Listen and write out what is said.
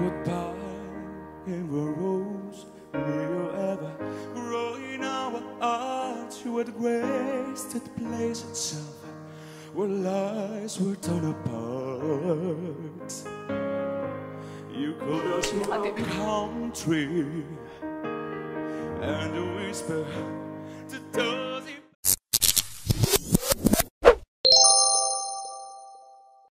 Goodbye in the rose. May you ever grow in our hearts. You had wasted place itself where lies were torn apart. You called us your country, and you whisper to